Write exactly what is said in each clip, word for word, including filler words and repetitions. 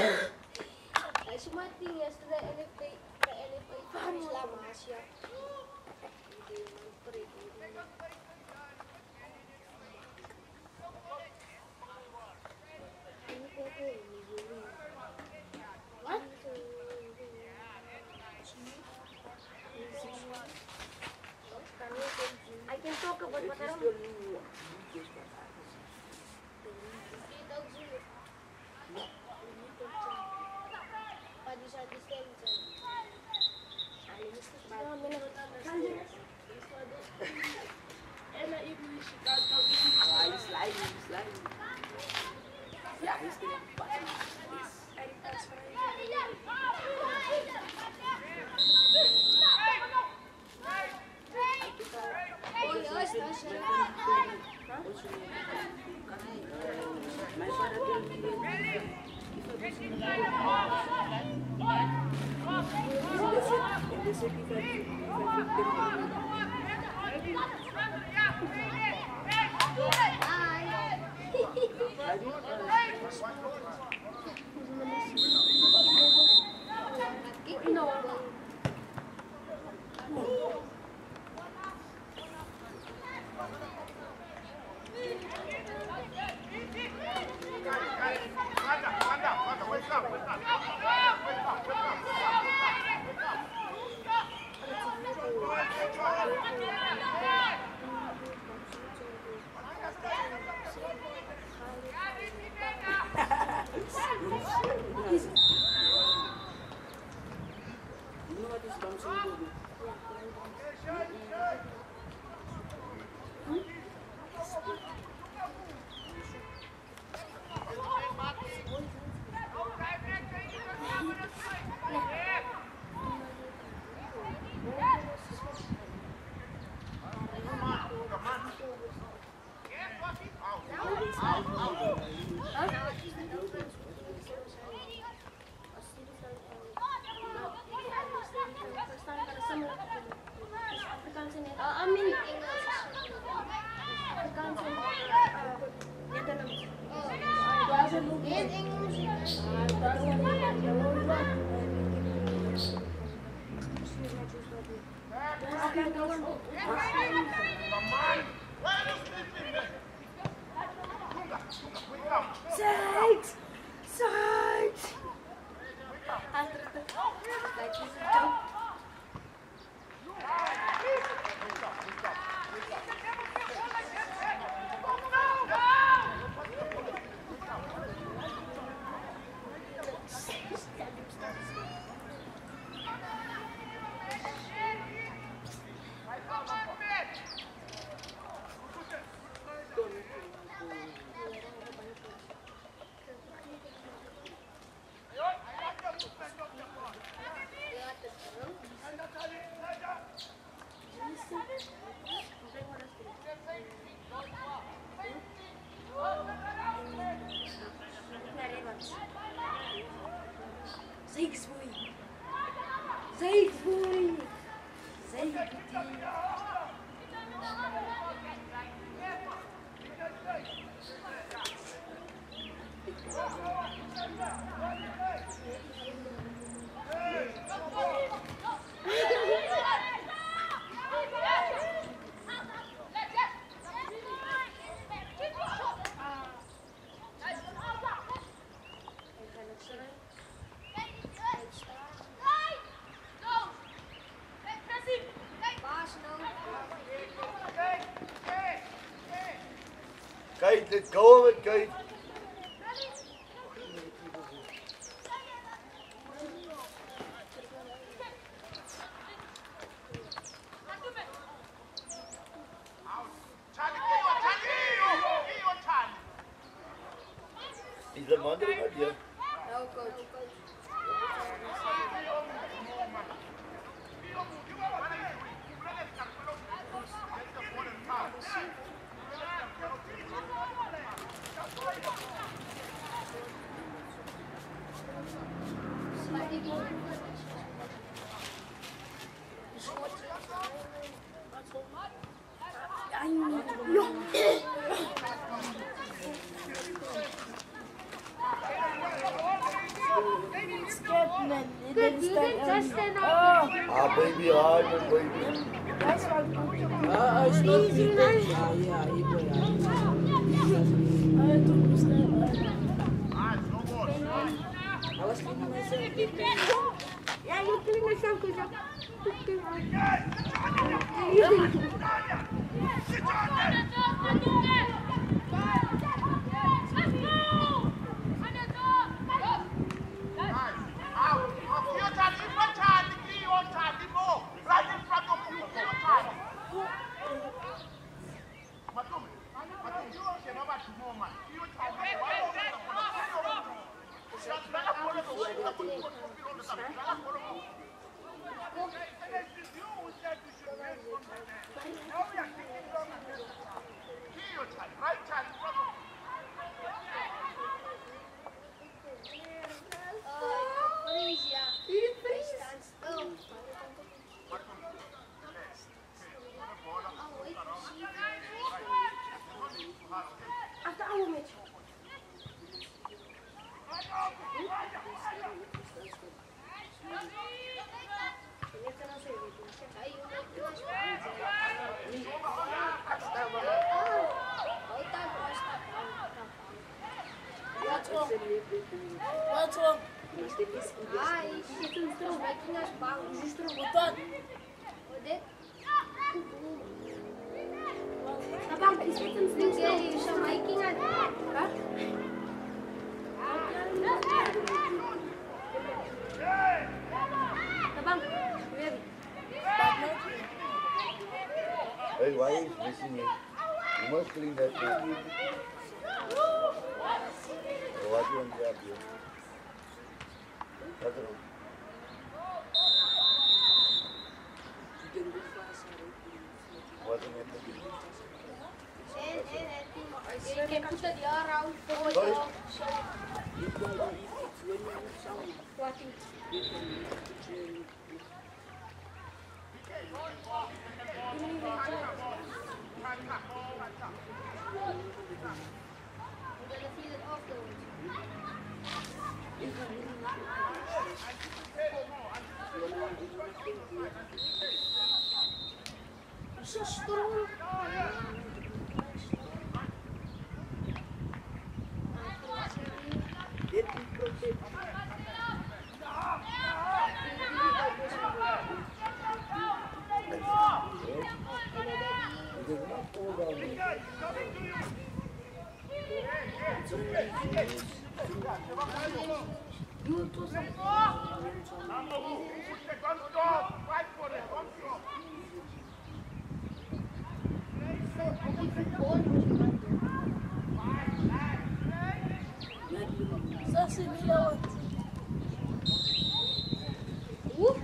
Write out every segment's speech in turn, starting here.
Like she might think yesterday N F A the N F A finished Lamasia. What? I can talk about what I don't. Six! Six! Six boy. Six boy. Six Kate, let's go with Kate. Is the mother not here? No, coach. scared and then it Good, didn't you stand didn't up. just stand up. Oh, Ah, baby, hi, my baby. that's my good. Ah, it's not Easy, me. man. Ah, yeah, you go, yeah. I had to stand up. I was cleaning myself. Yeah, you clean yourself because you're cooking on. After our match. What's wrong? What's wrong? Ai, zit een stroom, wij gingen als bang. Is een stroom. Wat dan? Wat dit? Abang, is dit een stroom? Oké, zo making aan. Huh? Abang, ready? Hey, why is missing it? You must clean that thing. So what you want to grab here? That's it. What's in it? En, en, en. Ik heb het jaar oud. Sorry? Wat? I'm gonna feel it afterwards. So strong. Sasi nila Oeh.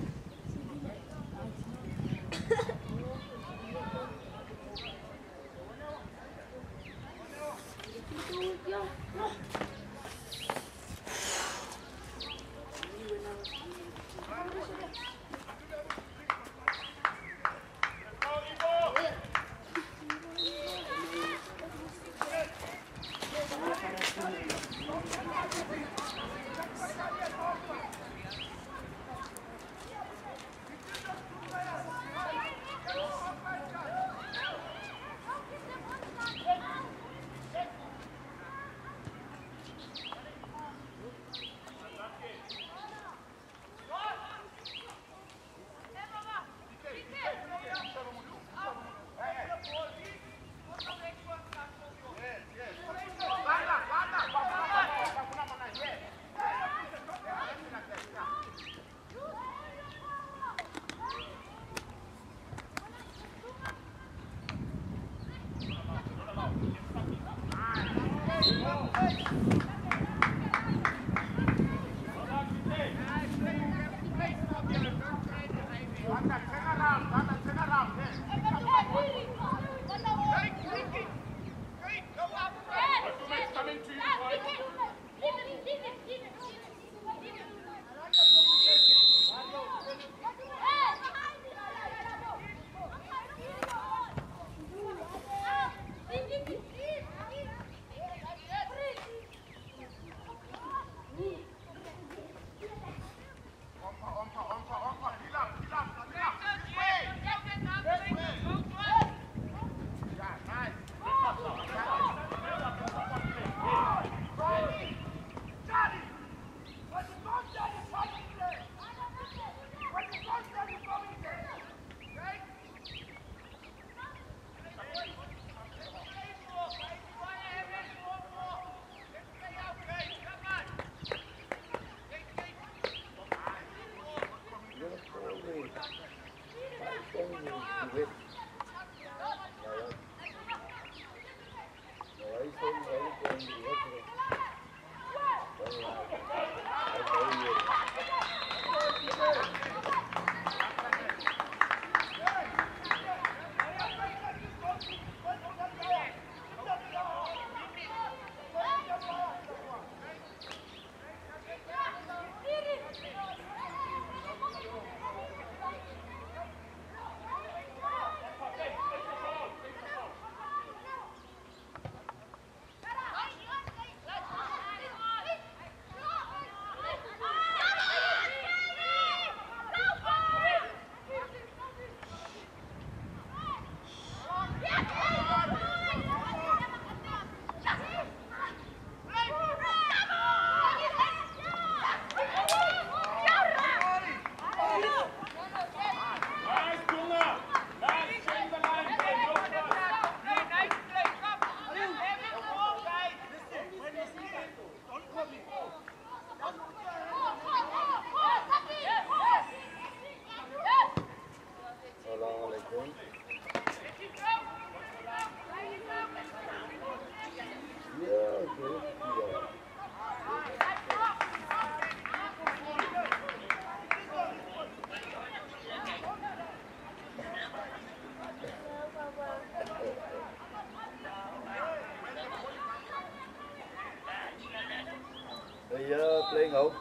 playing out.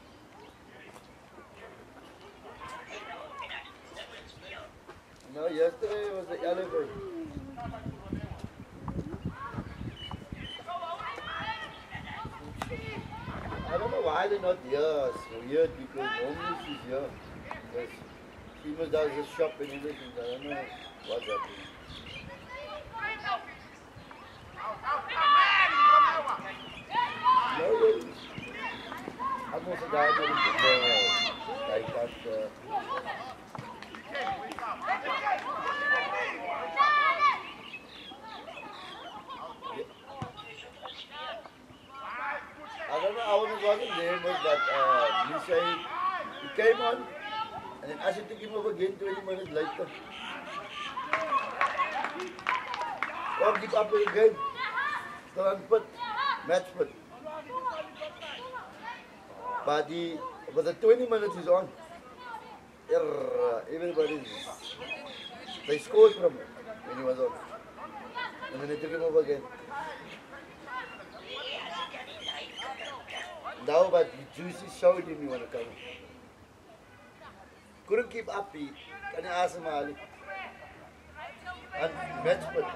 No, yesterday was the elephant. I don't know why they're not here. It's weird because normally she's here. Because she must does the shop and everything. I don't know what's happening. No, really. I'm also guy that is like that. Uh, I don't know, I wasn't watching game, but uh, Lisa, he came on, and then Asher took him over again twenty minutes later. Come keep up with the game. Still unfit, match fit. But the, but the twenty minutes is on. Everybody's, they scored from him when he was on. And then they took him over again. Now, but the juicy showed him he want to come. Couldn't keep up, he can't ask him Ali. And match fit.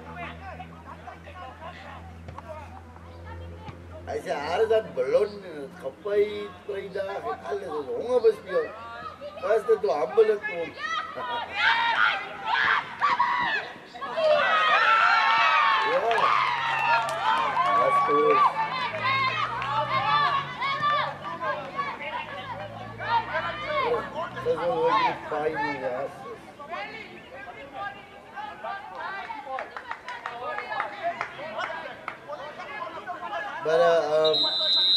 I said, how is that balloon in het kapait, vrijdag en alles, dat is hongerbespeel. Dat is dit humble kom. Ja, dat is goed. Dat is wel wirklich fijn, ja. But uh, um,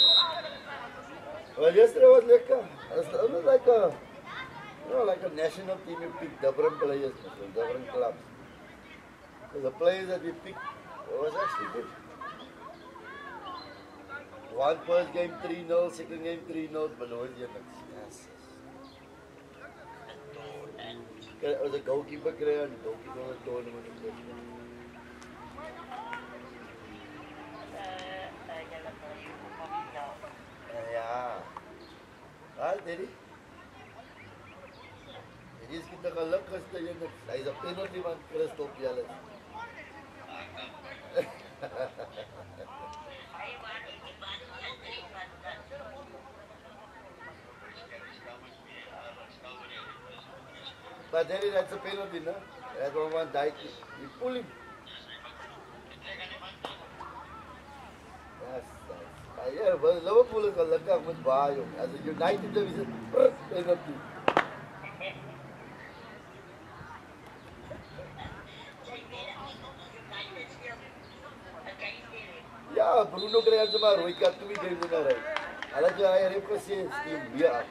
well, yesterday was like a, it was like a, you know, like a national team. We picked different players from different clubs. So the players that we picked was actually good. One first game three nil, second game three nil, below the yes. It was a goalkeeper career and goalkeeper was a tournament. Ja. Ah, Daddy. Het is kita gelukkig dat je het. Hij is een penalty van Christophe Jellis. But Daddy, that's a penalty, no? That one one died. You pull him. Yes. Ja, wel Liverpool is gelukkig met baie jong. As a United is it penalty. Ja, Bruno kry ons maar rooi kaart twee games in 'n ry. Hulle het hy het gesê steam weer.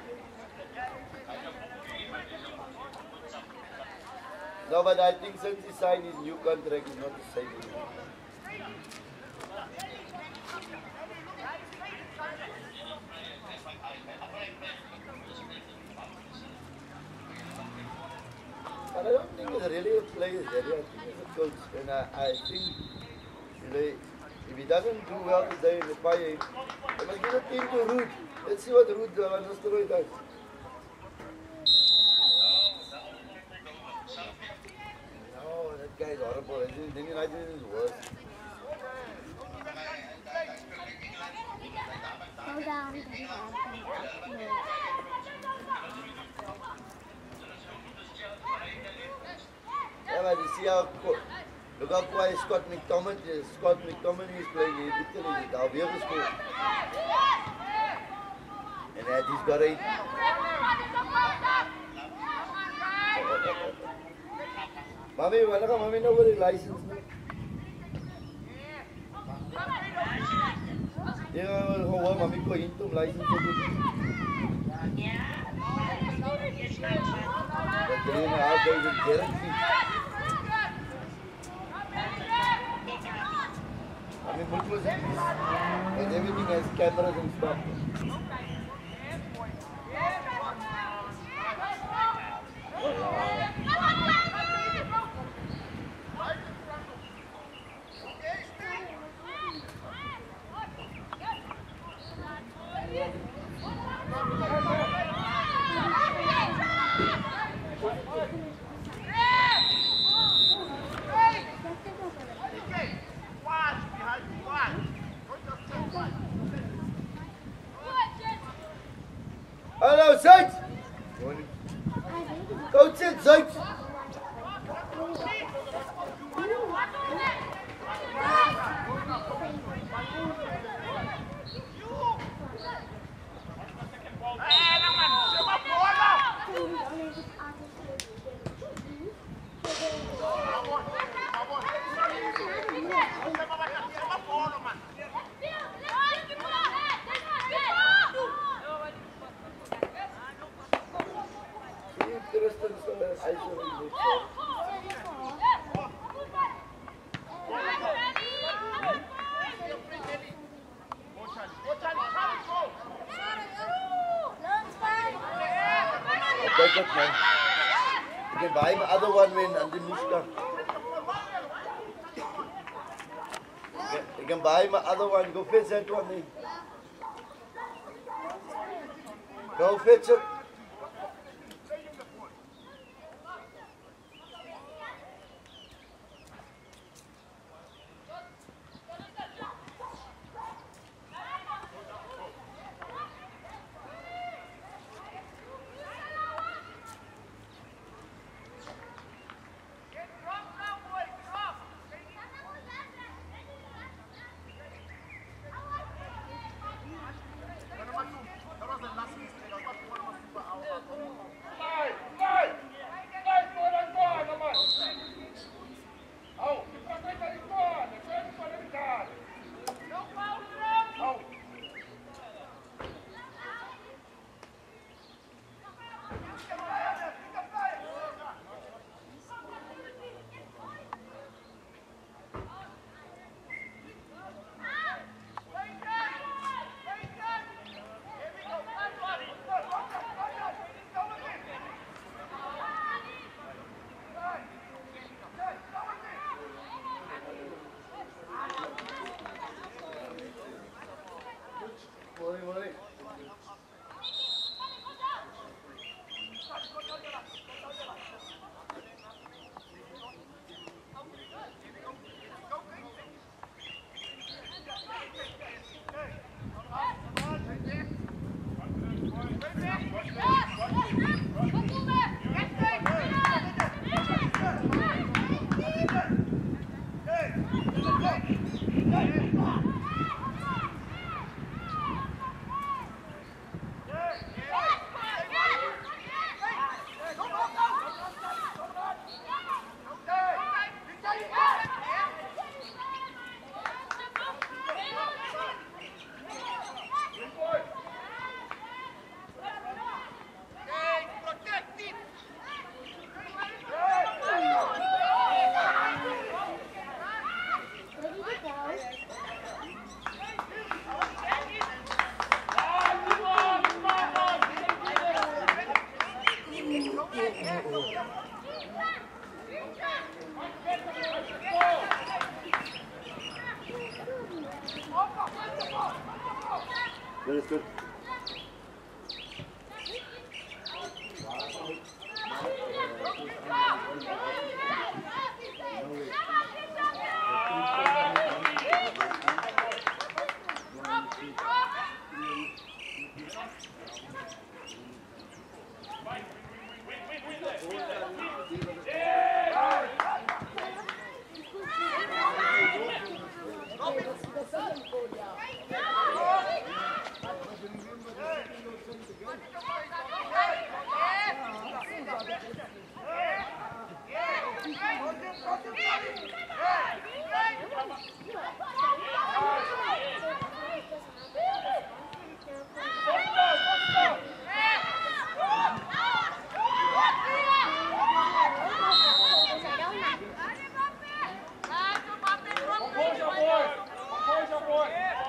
No, but I think since he signed his new contract, he's not the same anymore. But I don't think he's really a player, Jerry. I think he's a coach. And I, I think really, if he doesn't do well today in the fire, they must give a team to Root. Let's see what Root uh, Nistelrooy does. No, that guy is horrible. Then United is worse. Hold on. Yeah, but you see how, look how why Scott McTominay, Scott McTominay is playing in Italy, he's now weer gescoord. And that he's got a... Mommy, wala ka, mommy, no worry, license na. Yeah, oh, mommy ko hintom license ko dito. But three and a half days is guaranteed. I mean, what was it? And everything has cameras and stuff. Hallo, Zuid! Coach zit, Zuid! Take it, man. You can buy my other one when and the mushka. You can buy my other one. Go fetch that one then. Go fetch it. Very good. Compose your boy! Compose your boy!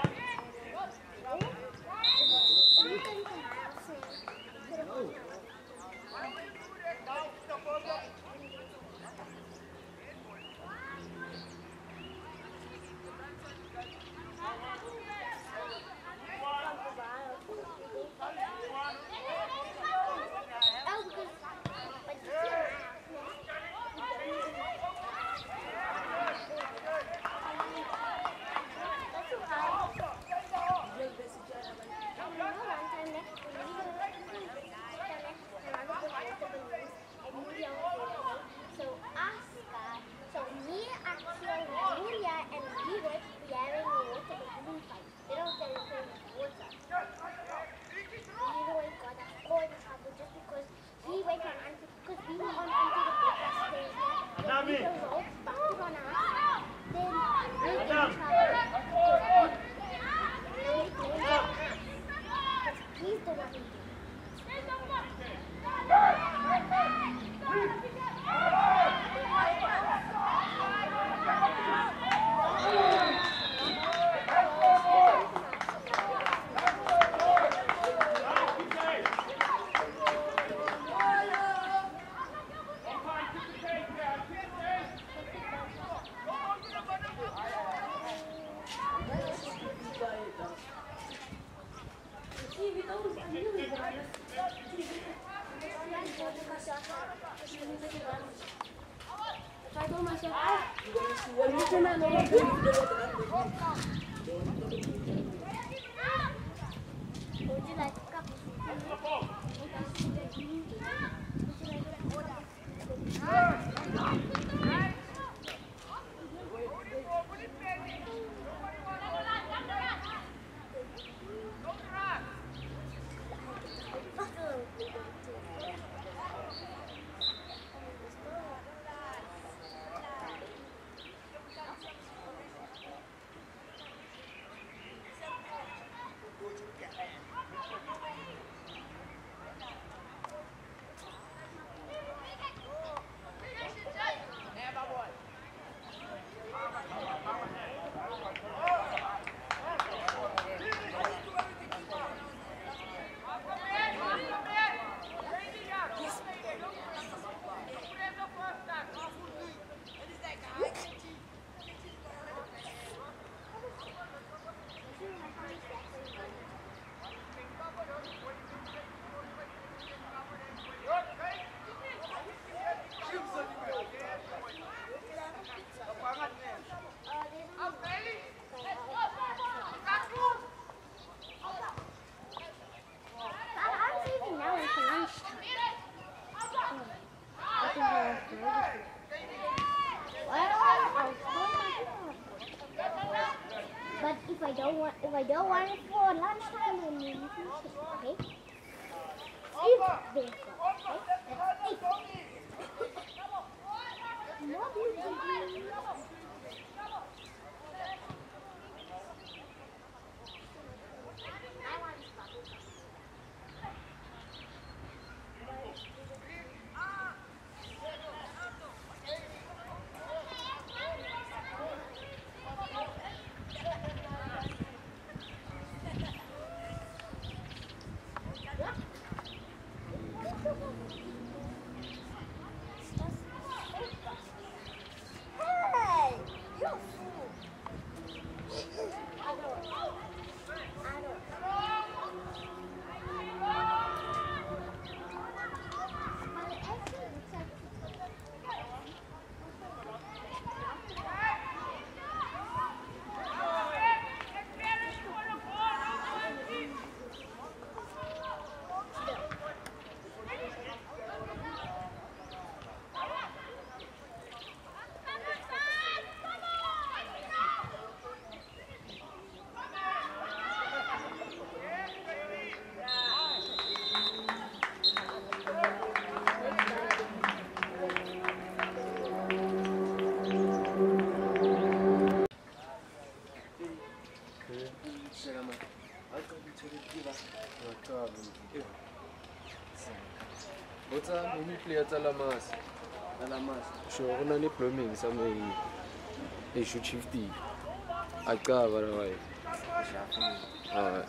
Would you like a cup? But if I don't want, if I don't want it for lunchtime, then you can take it, okay? If there's okay? That's it. What do you do? Hey, you fool! I don't. I don't. But it actually looks like. What's up? Maybe play at Lamasia. Lamasia. Sure, we're not plumbing. Some a shoot fifty. I cover away. Alright.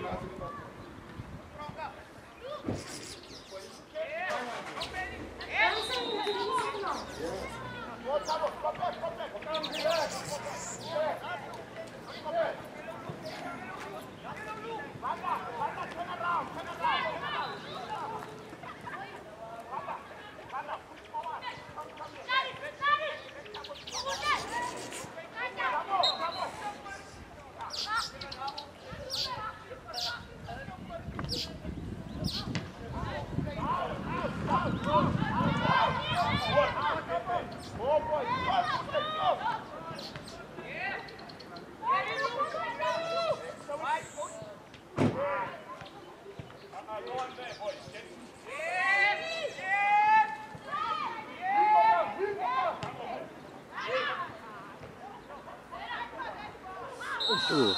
Ooh.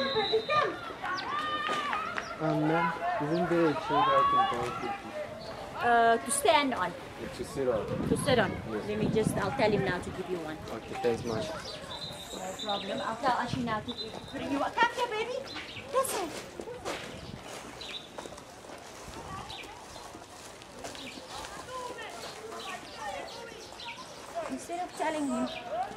Um, man, isn't there a chair that I can borrow quickly? uh, to stand on, To sit on. to sit on. Yes. Let me just, I'll tell him now to give you one. Okay, thanks much. No problem. I'll tell Ashi now to bring you one. Come here, baby. This one. Instead of telling him,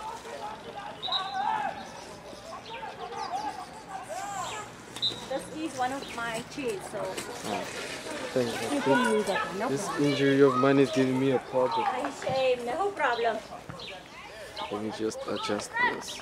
this is one of my chairs, so Thanks. you can use that one. No This problem. injury of mine is giving me a problem. I say no problem. Let me just adjust this.